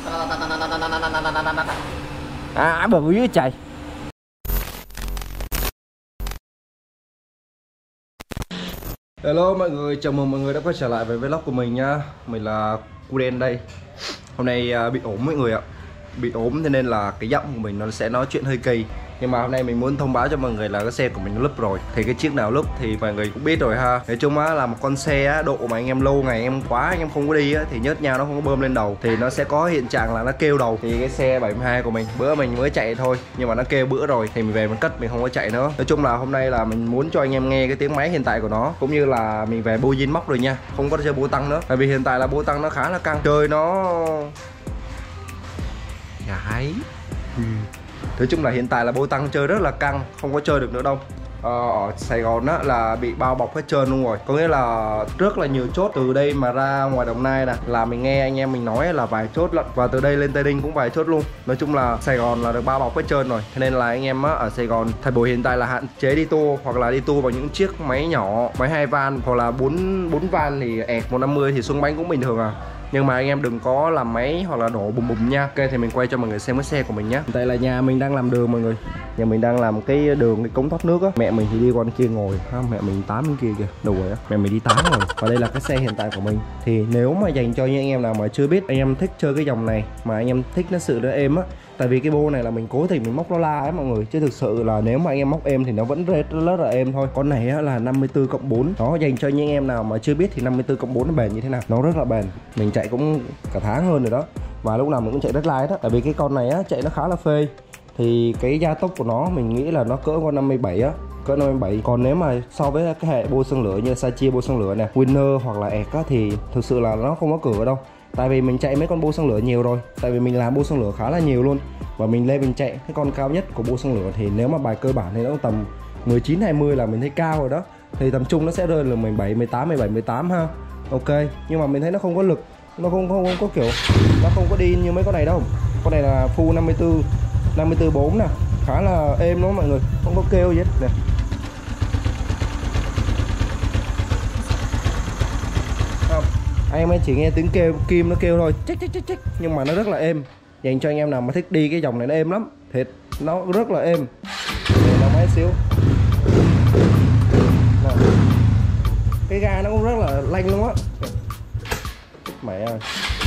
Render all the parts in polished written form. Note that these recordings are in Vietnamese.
Bờ dưới chạy. Hello mọi người, chào mừng mọi người đã quay trở lại với vlog của mình nha. Mình là Cu Đen đây. Hôm nay bị ốm mọi người ạ. Bị ốm cho nên là cái giọng của mình nó sẽ nói chuyện hơi kỳ. Nhưng mà hôm nay mình muốn thông báo cho mọi người là cái xe của mình nó lúp rồi. Thì cái chiếc nào lúp thì mọi người cũng biết rồi ha. Nói chung á là một con xe độ mà anh em lâu ngày anh em không có đi á, thì nhớt nhau nó không có bơm lên đầu thì nó sẽ có hiện trạng là nó kêu đầu. Thì cái xe 72 của mình bữa mình mới chạy thôi, nhưng mà nó kêu bữa rồi thì mình về mình cất, mình không có chạy nữa. Nói chung là hôm nay là mình muốn cho anh em nghe cái tiếng máy hiện tại của nó, cũng như là mình về bô zin móc rồi nha, không có chơi bô tăng nữa. Tại vì hiện tại là bô tăng nó khá là căng, chơi nó gái. Nói chung là hiện tại là bô tăng chơi rất là căng, không có chơi được nữa đâu. Ở Sài Gòn á là bị bao bọc hết trơn luôn rồi. Có nghĩa là rất là nhiều chốt. Từ đây mà ra ngoài Đồng Nai nè là mình nghe anh em mình nói là vài chốt lận. Và từ đây lên Tây Ninh cũng vài chốt luôn. Nói chung là Sài Gòn là được bao bọc hết trơn rồi. Thế nên là anh em á ở Sài Gòn thời buổi hiện tại là hạn chế đi tour, hoặc là đi tour vào những chiếc máy nhỏ, máy 2 van hoặc là 4 van thì ẹt 150 thì xuống bánh cũng bình thường à. Nhưng mà anh em đừng có làm máy hoặc là đổ bùm bùm nha. Ok thì mình quay cho mọi người xem cái xe của mình nhé. Đây là nhà mình đang làm đường mọi người. Nhà mình đang làm cái đường, cái cống thoát nước á. Mẹ mình thì đi qua bên kia ngồi ha, mẹ mình tám bên kia kìa, đồ rồi á. Mẹ mình đi 8 rồi. Và đây là cái xe hiện tại của mình. Thì nếu mà dành cho những anh em nào mà chưa biết, anh em thích chơi cái dòng này mà anh em thích nó sự nó êm á. Tại vì cái bô này là mình cố tình mình móc nó la ấy mọi người, chứ thực sự là nếu mà anh em móc êm thì nó vẫn rất là êm thôi. Con này á là 54+4. Đó, dành cho những em nào mà chưa biết thì 54+4 nó bền như thế nào. Nó rất là bền. Mình chạy cũng cả tháng hơn rồi đó. Và lúc nào mình cũng chạy đất lai đó. Tại vì cái con này á chạy nó khá là phê. Thì cái gia tốc của nó mình nghĩ là nó cỡ con 57 á, cỡ 57. Còn nếu mà so với cái hệ bô xăng lửa như Sachi bô xăng lửa này, Winner hoặc là ẹt á thì thực sự là nó không có cửa đâu. Tại vì mình chạy mấy con bô xăng lửa nhiều rồi. Tại vì mình làm bô xăng lửa khá là nhiều luôn. Và mình lên mình chạy cái con cao nhất của bô xăng lửa thì nếu mà bài cơ bản thì nó tầm 19-20 là mình thấy cao rồi đó. Thì tầm trung nó sẽ rơi là 17-18 ha. Ok, nhưng mà mình thấy nó không có lực, nó không có kiểu, nó không có đi như mấy con này đâu. Con này là full 54/4 nè, khá là êm đó mọi người, không có kêu gì hết nè. Anh em chỉ nghe tiếng kêu kim nó kêu thôi, chích, nhưng mà nó rất là êm. Dành cho anh em nào mà thích đi cái dòng này nó êm lắm, thiệt, nó rất là êm. Để nó máy xíu. Nào. Cái ga nó cũng rất là lanh luôn á. Mẹ ơi.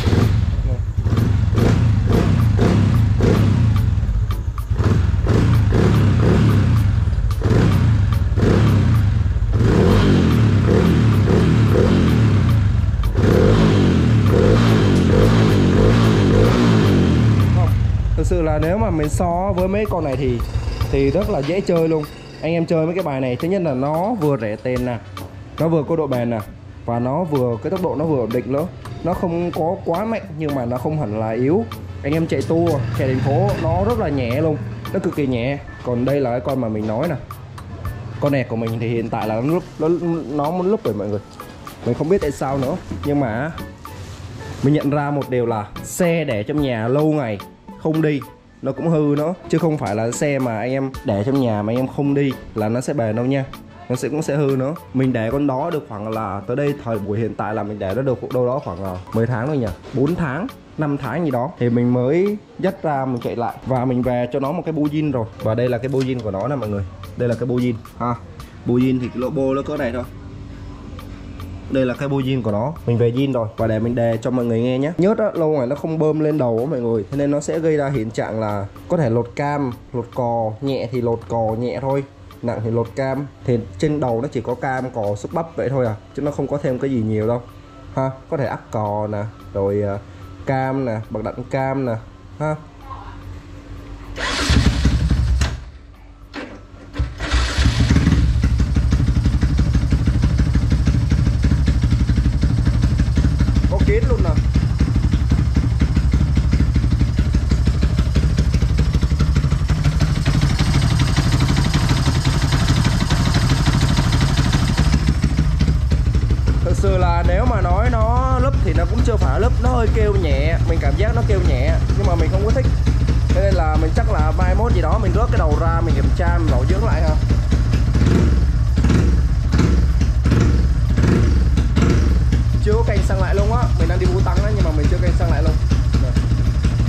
Thực sự là nếu mà mình so với mấy con này thì rất là dễ chơi luôn. Anh em chơi mấy cái bài này, thứ nhất là nó vừa rẻ tiền nè, nó vừa có độ bền nè, và nó vừa cái tốc độ nó vừa ổn định nữa. Nó không có quá mạnh nhưng mà nó không hẳn là yếu. Anh em chạy tour, chạy thành phố nó rất là nhẹ luôn, nó cực kỳ nhẹ. Còn đây là cái con mà mình nói nè, con này của mình thì hiện tại là nó muốn lúc rồi mọi người. Mình không biết tại sao nữa, nhưng mà mình nhận ra một điều là xe để trong nhà lâu ngày không đi nó cũng hư nữa, chứ không phải là xe mà anh em để trong nhà mà anh em không đi là nó sẽ bền đâu nha, nó cũng sẽ hư nữa. Mình để con đó được khoảng là tới đây thời buổi hiện tại là mình để nó được đâu đó khoảng 10 tháng thôi nhỉ, 4 tháng 5 tháng gì đó thì mình mới dắt ra mình chạy lại và mình về cho nó một cái bô zin rồi. Và đây là cái bô zin của nó nè mọi người, đây là cái bô zin ha. Bô zin thì cái lỗ bô nó cỡ này thôi. Đây là cái bô zin của nó, mình về zin rồi. Và để mình đề cho mọi người nghe nhé. Nhớt á, lâu ngày nó không bơm lên đầu á mọi người, thế nên nó sẽ gây ra hiện trạng là có thể lột cam, lột cò. Nhẹ thì lột cò nhẹ thôi, nặng thì lột cam. Thì trên đầu nó chỉ có cam, cò, xúc bắp vậy thôi à, chứ nó không có thêm cái gì nhiều đâu ha. Có thể ắc cò nè, rồi cam nè, bạc đạn cam nè ha. Kiến luôn nè. Thực sự là nếu mà nói nó lúp thì nó cũng chưa phải lúp, nó hơi kêu nhẹ, mình cảm giác nó kêu nhẹ nhưng mà mình không có thích. Cho nên là mình chắc là mai mốt gì đó mình rớt cái đầu ra mình kiểm tra, mình bảo dưỡng lại ha. Chưa có canh xăng lại luôn á, mình đang đi bù tăng á nhưng mà mình chưa canh xăng lại luôn.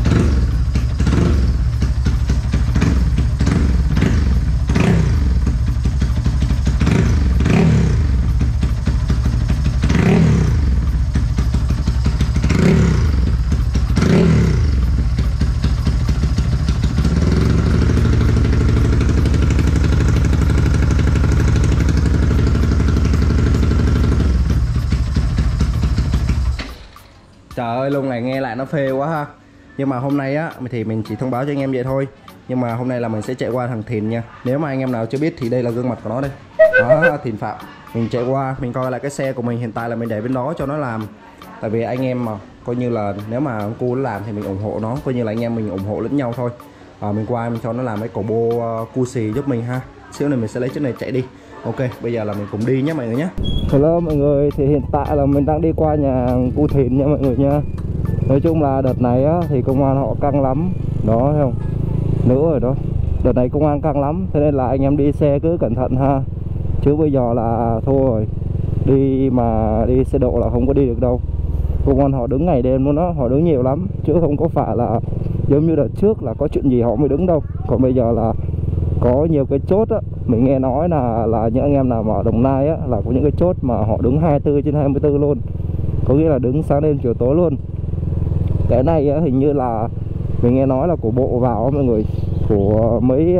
lâu ngày nghe lại nó phê quá ha. Nhưng mà hôm nay á thì mình chỉ thông báo cho anh em vậy thôi. Nhưng mà hôm nay là mình sẽ chạy qua thằng Thìn nha. Nếu mà anh em nào chưa biết thì đây là gương mặt của nó đây. Đó, Thìn Phạm. Mình chạy qua, mình coi lại cái xe của mình hiện tại là mình để bên đó cho nó làm. Tại vì anh em mà coi như là nếu mà ông cu nó làm thì mình ủng hộ nó, coi như là anh em mình ủng hộ lẫn nhau thôi. Mình qua mình cho nó làm cái cổ bô cu xì giúp mình ha. Xíu này mình sẽ lấy chiếc này chạy đi. Ok, bây giờ là mình cùng đi nhé mọi người nhé. Hello mọi người, thì hiện tại là mình đang đi qua nhà cu Thìn nha mọi người nha. Nói chung là đợt này á, thì công an họ căng lắm. Đó thấy không? Nữa rồi đó. Đợt này công an căng lắm, thế nên là anh em đi xe cứ cẩn thận ha. Chứ bây giờ là thôi rồi. Đi mà đi xe độ là không có đi được đâu. Công an họ đứng ngày đêm luôn đó, họ đứng nhiều lắm. Chứ không có phải là giống như đợt trước là có chuyện gì họ mới đứng đâu. Còn bây giờ là có nhiều cái chốt á, mình nghe nói là những anh em nào mà ở Đồng Nai á, là có những cái chốt mà họ đứng 24/24 luôn. Có nghĩa là đứng sáng đêm chiều tối luôn. Cái này á, hình như là mình nghe nói là của bộ vào mọi người, của mấy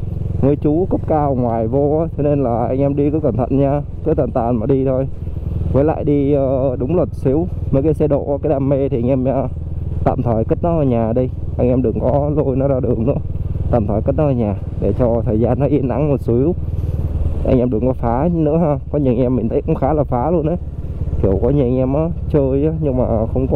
chú cấp cao ngoài vô á. Thế nên là anh em đi cứ cẩn thận nha, cứ tàn tàn mà đi thôi. Với lại đi đúng luật xíu. Mấy cái xe độ, cái đam mê thì anh em tạm thời cất nó ở nhà đi. Anh em đừng có lôi nó ra đường nữa. Tạm thời cất nó ở nhà để cho thời gian nó yên ắng một xíu. Anh em đừng có phá nữa ha. Có những anh em mình thấy cũng khá là phá luôn đấy. Kiểu có những anh em á chơi á, nhưng mà không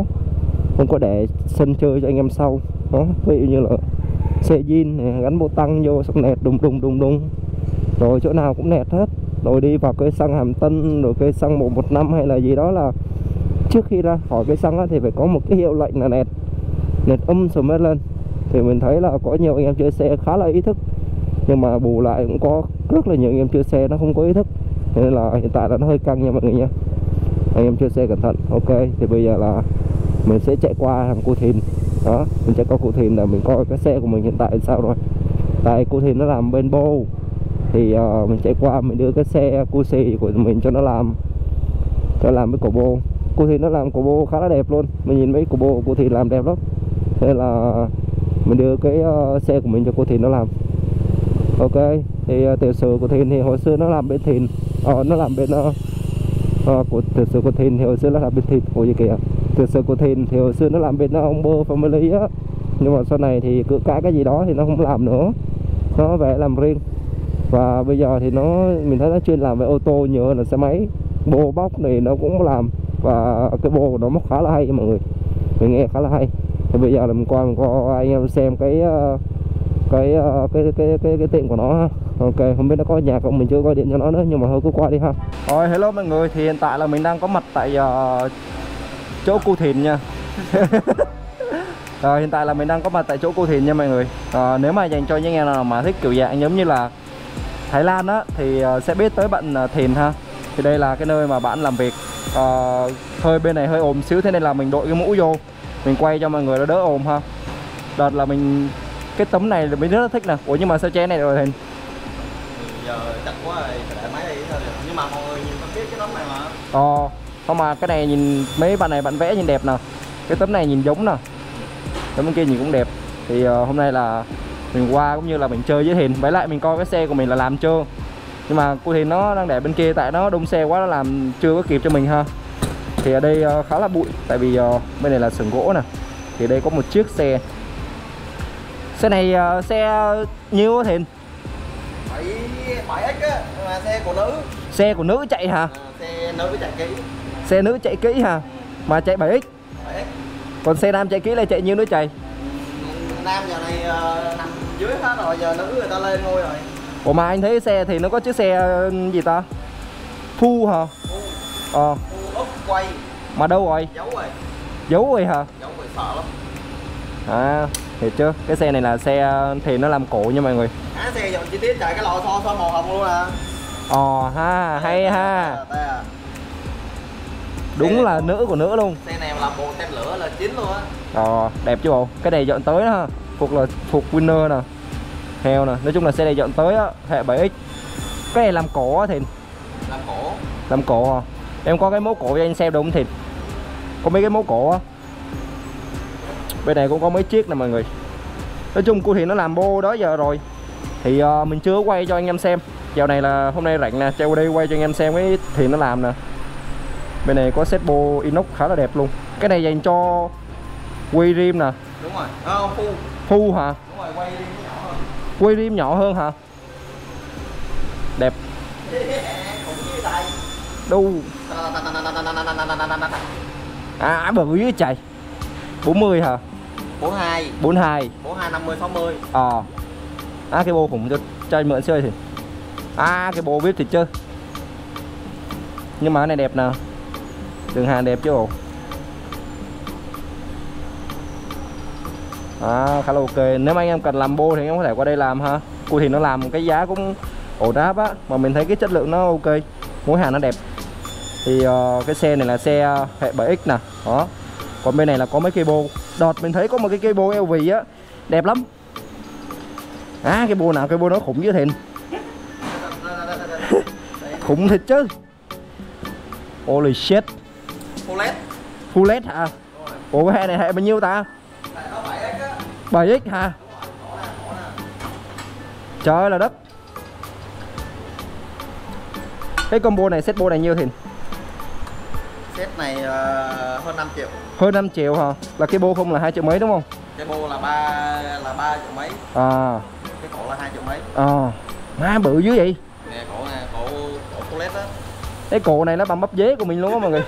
có để sân chơi cho anh em sau đó. Ví dụ như là xe zin này, gắn bộ tăng vô xong nẹt đùng đùng rồi chỗ nào cũng nẹt hết. Rồi đi vào cây xăng Hàm Tân, rồi cây xăng 115 hay là gì đó, là trước khi ra khỏi cây xăng á, thì phải có một cái hiệu lệnh là nẹt sầm lên. Thì mình thấy là có nhiều anh em chơi xe khá là ý thức, nhưng mà bù lại cũng có rất là nhiều anh em chơi xe nó không có ý thức. Nên là hiện tại là nó hơi căng nha mọi người nha. Anh em chơi xe cẩn thận. Ok, thì bây giờ là mình sẽ chạy qua thằng cu Thìn. Đó, mình chạy qua cu Thìn là mình coi cái xe của mình hiện tại sao rồi. Tại cu Thìn nó làm bên bô, thì mình chạy qua mình đưa cái xe cu xì của mình cho nó làm cái cổ bô. Cu Thìn nó làm cổ bô khá là đẹp luôn. Mình nhìn mấy cổ bô của cu Thìn làm đẹp lắm. Thế là mình đưa cái xe của mình cho cu Thìn nó làm. Ok, thì tiểu sử của Thìn thì hồi xưa nó làm bên Thìn, nó làm bên của tiểu sử của Thìn thì hồi xưa nó làm bên Thìn. Ôi gì kìa, tiểu sử của Thìn thì hồi xưa nó làm bên ông Bơ Family á, nhưng mà sau này thì cứ cái gì đó thì nó không làm nữa, nó về làm riêng. Và bây giờ thì mình thấy nó chuyên làm về ô tô nhiều hơn là xe máy. Bô bóc này nó cũng làm, và cái bô của nó móc khá là hay mọi người, mình nghe khá là hay. Thì bây giờ là mình qua anh em xem cái tiệm của nó ha. Ok, không biết nó có nhà không, mình chưa gọi điện cho nó nữa, nhưng mà thôi cứ qua đi ha. Rồi, hello mọi người, thì hiện tại là mình đang có mặt tại chỗ cu Thìn nha. Hiện tại là mình đang có mặt tại chỗ cu Thìn nha mọi người. Nếu mà dành cho những em nào mà thích kiểu dạng giống như là Thái Lan á, thì sẽ biết tới bạn Thìn ha. Thì đây là cái nơi mà bạn làm việc. Hơi bên này hơi ồn xíu, thế nên là mình đội cái mũ vô, mình quay cho mọi người nó đỡ ồn ha. Đợt là mình cái tấm này mình rất là thích nè. Ủa nhưng mà sao che này rồi Thìn? Giờ chặt quá rồi, phải để máy đi thôi. Nhưng mà mọi người nhìn không biết cái tấm này mà. Không mà cái này nhìn mấy bạn này bạn vẽ nhìn đẹp nè. Cái tấm này nhìn giống nè. Tấm bên kia nhìn cũng đẹp. Thì hôm nay là mình qua cũng như là mình chơi với Thìn. Với lại mình coi cái xe của mình là làm chưa. Nhưng mà cô Thìn nó đang để bên kia, tại nó đông xe quá, nó làm chưa có kịp cho mình ha. Thì ở đây khá là bụi, tại vì bên này là xưởng gỗ nè. Thì đây có một chiếc xe. Xe này xe nhiêu Thìn? 7X á, mà xe của nữ. Xe của nữ chạy hả? Xe nữ chạy kỹ. Xe nữ chạy kỹ hả? Mà chạy 7X. Còn xe nam chạy kỹ là chạy nhiêu nữa chạy? Nam giờ này nằm dưới hết rồi, giờ nữ người ta lên ngôi rồi. Ủa mà anh thấy xe thì nó có chiếc xe gì ta? Phu hả? Phu úp quay. Mà đâu rồi? Giấu rồi. Giấu rồi hả? Giấu rồi, sợ lắm. Thiệt chứ, cái xe này là xe thì nó làm cổ nha mọi người. Xe dọn chi tiết chạy cái lò xo màu hồng luôn à. Ha, hay ha. Đúng là nữ của nữ luôn. Xe này mà làm bộ tem lửa là chín luôn á. Đẹp chứ bộ. Cái này dọn tới ha. Phục Winner nè. Heo nè, nói chung là xe này dọn tới á, hệ 7X. Cái này làm cổ á Thìn. Làm cổ hả? Em có cái mố cổ cho anh xem được không Thìn? Có mấy cái mố cổ á. Bên này cũng có mấy chiếc nè mọi người. Nói chung cô Thìn nó làm bô đó giờ rồi. Thì mình chưa quay cho anh em xem. Dạo này là hôm nay rảnh nè, treo đây quay cho anh em xem cái Thìn nó làm nè. Bên này có set bô inox khá là đẹp luôn. Cái này dành cho quay rim nè. Đúng rồi. Không, Full hả? đúng rồi, quay rim nhỏ hơn. Quay rim nhỏ hơn hả? Đẹp. Đu. Bự dưới trời. 40 hả? 42. 42. 42 50 60. Cái bô cũng cho anh mượn chơi thì. Cái bô biết thì chứ. Nhưng mà cái này đẹp nè. Đường hàng đẹp chứ bộ. Khá là ok. Nếu mà anh em cần làm bô thì anh em có thể qua đây làm ha. Cô thì nó làm cái giá cũng ổn áp á, mà mình thấy cái chất lượng nó ok, mỗi hàng nó đẹp. Thì cái xe này là xe hệ 7X nè, đó. Còn bên này là có mấy cây bô. Đợt mình thấy có một cái cây bô LV á, đẹp lắm. Cái bô nào cây bô nó khủng dữ thịnh. Khủng thiệt chứ. Holy shit. Full LED. Full LED hả? Ủa cái này hệ bao nhiêu ta? 7X hả? Trời ơi là đất. Cái combo này, set bô này nhiêu Thìn? Set này hơn 5 triệu. Hơn 5 triệu hả? Là cái bô không là 2 triệu mấy đúng không? Cái bô là 3 triệu mấy. Cái cổ là 2 triệu mấy. Má bự dữ vậy. Nè, cổ full LED đó. Cái cổ này nó bằng bắp dế của mình luôn á mọi người.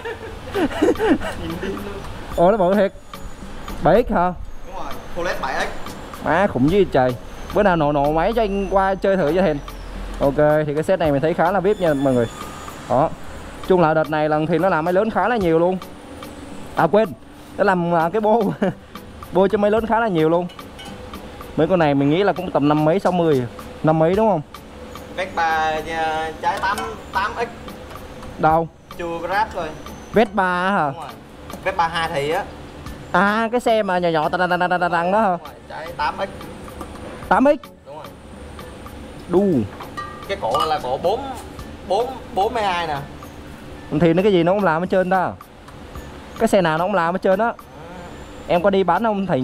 Nó bự thiệt. 7X hả? Đúng rồi, full LED 7X. Má khủng dữ trời. Bữa nào nổ máy cho anh qua chơi thử cho Thìn. Ok, thì cái set này mình thấy khá là VIP nha mọi người. Đó. Chung là đợt này lần thì nó làm máy lớn khá là nhiều luôn. Quên, nó làm cái bô bô cho máy lớn khá là nhiều luôn. Mấy con này mình nghĩ là cũng tầm 5 mấy 60, 5 mấy đúng không? Vespa trái 8X. Đâu? Chưa grab thôi. Vespa hả? Đúng rồi. Vespa 2 thì á. Cái xe mà nhỏ nhỏ tăng đó hả? Trái 8X. 8X. Đúng rồi. Đu. Cái cổ là cổ 42 nè. Thì nó cái gì nó cũng làm hết trơn đó. Cái xe nào nó cũng làm hết trơn á. Em có đi bán không Thìn?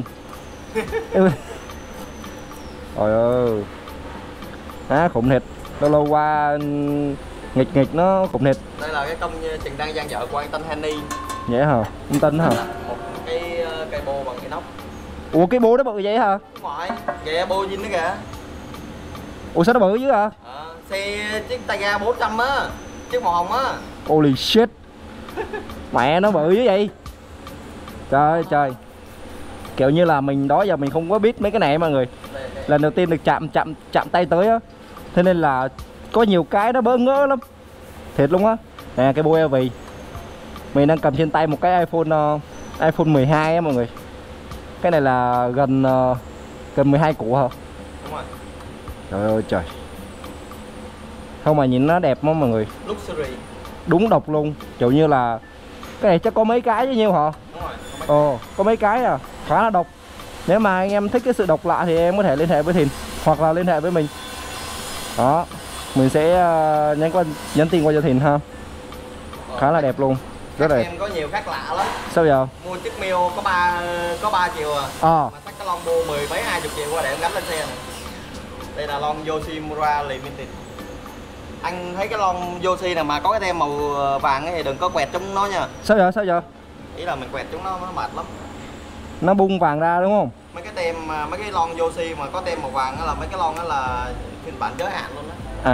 Trời ơi. Khủng thiệt. Lâu qua nghịch nó khủng thiệt. Đây là cái công trình đang dang dở của anh Tân Henny. Vậy hả? Anh Tân hả? Một cái bô bằng inox. Ủa cái bô nó bự vậy hả? Đúng rồi. Kìa bô zin đó kìa. Ủa sao nó bự dữ hả? Xe chiếc Tayga 400 á. Chiếc màu hồng á. Holy shit. Mẹ nó bự dữ vậy. Trời ơi trời. Kiểu như là mình đó giờ mình không có biết mấy cái này mọi người. Lần đầu tiên được chạm tay tới á. Thế nên là có nhiều cái nó bỡ ngỡ lắm. Thiệt luôn á. Nè cái bô LV. Mình đang cầm trên tay một cái iPhone 12 á mọi người. Cái này là gần 12 củ hả? Đúng rồi. Trời ơi trời. Không mà nhìn nó đẹp lắm mọi người. Luxury. Đúng độc luôn. Kiểu như là cái này chắc có mấy cái với nhiêu hả? Đúng rồi. Có mấy cái à. Khá là độc. Nếu mà anh em thích cái sự độc lạ thì em có thể liên hệ với Thìn hoặc là liên hệ với mình. Đó. Mình sẽ nhắn tin qua cho Thìn ha. Khá là đẹp luôn. Rất đẹp. Em có nhiều khác lạ lắm. Sao giờ? Mua chiếc Mio có 3 triệu à. Mà xách cái lon bô 10 mấy 20 triệu qua để em gắn lên xe này. Đây là lon Yoshimura Limited. Anh thấy cái lon Yoshi này mà có cái tem màu vàng ấy thì đừng có quẹt chúng nó nha. Sao giờ? Ý là mình quẹt chúng nó mệt lắm. Nó bung vàng ra đúng không? Mấy cái lon Yoshi mà có tem màu vàng đó là mấy cái lon đó là phiên bản giới hạn luôn đó.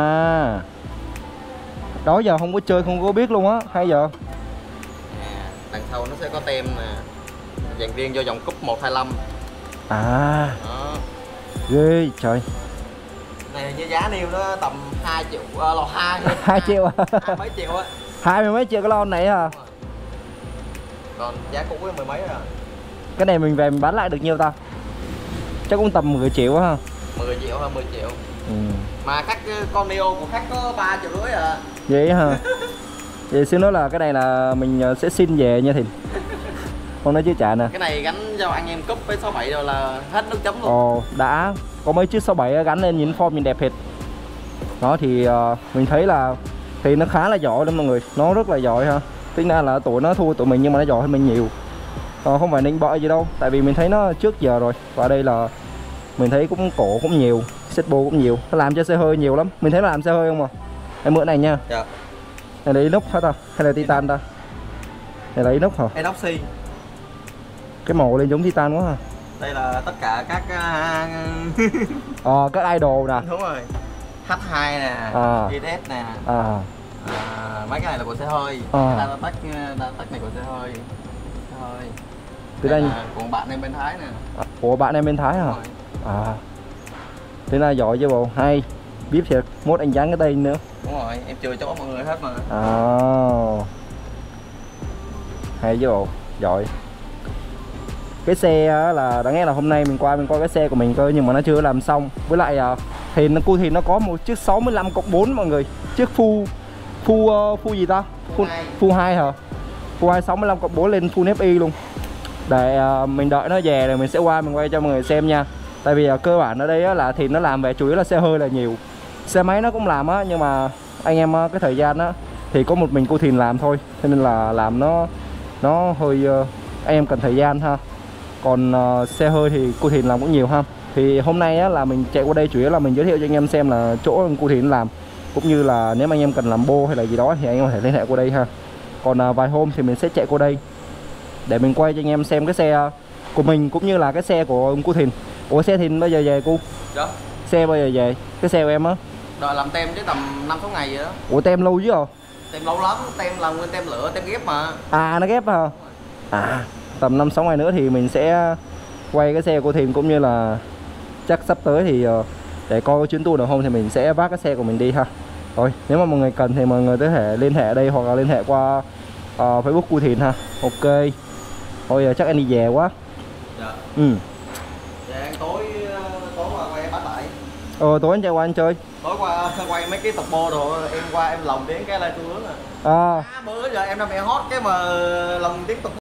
Đó giờ không có chơi không có biết luôn á. Hay giờ. Đằng sau nó sẽ có tem nè. Dành riêng cho dòng cúp 125. Đó. Ghê trời. Này như giá niêu nó tầm 2 triệu, lò 2 triệu à? 20 mấy triệu á. 20 mấy triệu cái lon này hả? Còn giá cũ với 10 mấy rồi. Cái này mình về mình bán lại được nhiêu ta? Chắc cũng tầm 10 triệu ha. 10 triệu hay 10 triệu. Mà các con Neo của khách có 3 triệu rưỡi à. Vậy hả? Vậy xin nói là cái này là mình sẽ xin về nha Thìn. Không nói chứ trả nè. Cái này gắn cho anh em cúp với 67 rồi là hết nước chấm luôn. Đã. Có mấy chiếc 67 gắn lên nhìn form nhìn đẹp thiệt. Đó thì mình thấy là thì nó khá là giỏi đó mọi người. Nó rất là giỏi ha. Tính ra là tụi nó thua tụi mình nhưng mà nó giỏi hơn mình nhiều. Không phải nịnh bợ gì đâu. Tại vì mình thấy nó trước giờ rồi. Và đây là mình thấy cũng cổ cũng nhiều, set bô cũng nhiều. Nó làm cho xe hơi nhiều lắm. Mình thấy nó làm xe hơi không à. Em mượn này nha. Dạ. Này là inox hả ta? Hay là titan ta? Này là inox hả? Inoxi. Cái màu lên giống titan quá ha. Đây là tất cả các các idol nè. đúng rồi. H2 nè, IS nè. Mấy cái này là của xe hơi. Data tag này của xe hơi. Thế đây của bạn em bên Thái nè. Của bạn em bên Thái hả? Thế là giỏi chứ bộ, hay. Biết thiệt, mốt anh dán cái tên nữa. Đúng rồi, em chưa cho mọi người hết mà. Hay chứ bộ, giỏi. Cái xe là đáng nghe là hôm nay mình qua cái xe của mình cơ, nhưng mà nó chưa làm xong. Với lại thì nó có một chiếc 65/4 mọi người. Chiếc full gì ta? Full 2 hả? Full 2 65/4 lên full FI luôn. Để mình đợi nó về rồi mình sẽ mình quay cho mọi người xem nha. Tại vì cơ bản ở đây là thì nó làm về chủ yếu là xe hơi là nhiều. Xe máy nó cũng làm á, nhưng mà anh em cái thời gian á thì có một mình cô Thìn làm thôi, cho nên là làm nó hơi anh em cần thời gian ha. Còn xe hơi thì cô Thìn làm cũng nhiều ha. Thì hôm nay á, là mình chạy qua đây chủ yếu là mình giới thiệu cho anh em xem là chỗ cô Thìn làm, cũng như là nếu mà anh em cần làm bô hay là gì đó thì anh em có thể liên hệ qua đây ha. Còn vài hôm thì mình sẽ chạy qua đây để mình quay cho anh em xem cái xe của mình cũng như là cái xe của cô Thìn. Ủa xe Thìn bao giờ về cô? Dạ. Xe bao giờ về? Cái xe của em á? Đợi làm tem chứ tầm 5-6 ngày vậy đó. Ủa tem lâu chứ hả? Tem lâu lắm, tem là nguyên tem lửa, tem ghép mà. Nó ghép hả? Tầm 5-6 ngày nữa thì mình sẽ quay cái xe của Thìn, cũng như là chắc sắp tới thì để coi cái chuyến tour nào không thì mình sẽ vác cái xe của mình đi ha. Rồi, nếu mà mọi người cần thì mọi người có thể liên hệ ở đây hoặc là liên hệ qua Facebook của Thìn ha. Ok. Thôi giờ chắc anh đi về quá. Dạ. Dạ ăn tối qua quay bắt lại. Tối anh chạy qua anh chơi. Tối qua quay mấy cái tập bô đồ, em qua em lồng tiếng cái live tour bữa giờ em đang bị hot cái mà lồng tiếng tập